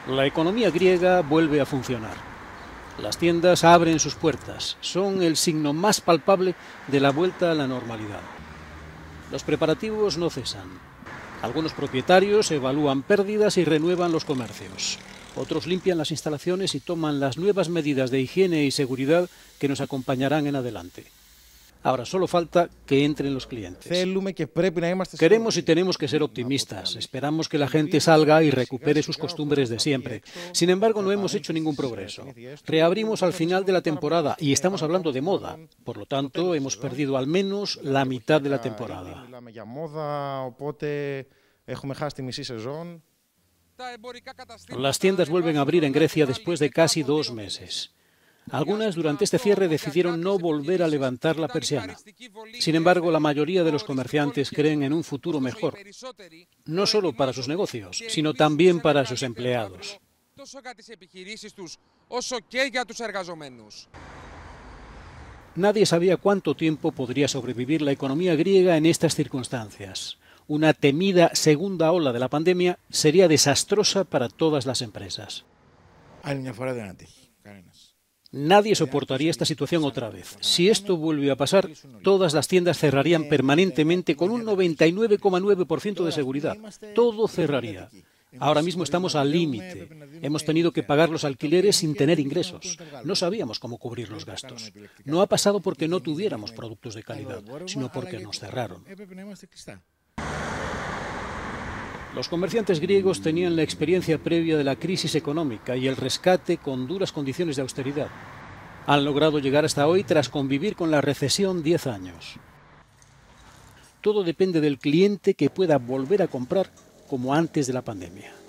La economía griega vuelve a funcionar. Las tiendas abren sus puertas. Son el signo más palpable de la vuelta a la normalidad. Los preparativos no cesan. Algunos propietarios evalúan pérdidas y renuevan los comercios. Otros limpian las instalaciones y toman las nuevas medidas de higiene y seguridad que nos acompañarán en adelante. Ahora solo falta que entren los clientes. Queremos y tenemos que ser optimistas. Esperamos que la gente salga y recupere sus costumbres de siempre. Sin embargo, no hemos hecho ningún progreso. Reabrimos al final de la temporada y estamos hablando de moda. Por lo tanto, hemos perdido al menos la mitad de la temporada. Las tiendas vuelven a abrir en Grecia después de casi 2 meses. Algunas durante este cierre decidieron no volver a levantar la persiana. Sin embargo, la mayoría de los comerciantes creen en un futuro mejor, no solo para sus negocios, sino también para sus empleados. Nadie sabía cuánto tiempo podría sobrevivir la economía griega en estas circunstancias. Una temida segunda ola de la pandemia sería desastrosa para todas las empresas. Nadie soportaría esta situación otra vez. Si esto vuelve a pasar, todas las tiendas cerrarían permanentemente con un 99,9% de seguridad. Todo cerraría. Ahora mismo estamos al límite. Hemos tenido que pagar los alquileres sin tener ingresos. No sabíamos cómo cubrir los gastos. No ha pasado porque no tuviéramos productos de calidad, sino porque nos cerraron. Los comerciantes griegos tenían la experiencia previa de la crisis económica y el rescate con duras condiciones de austeridad. Han logrado llegar hasta hoy tras convivir con la recesión 10 años. Todo depende del cliente que pueda volver a comprar como antes de la pandemia.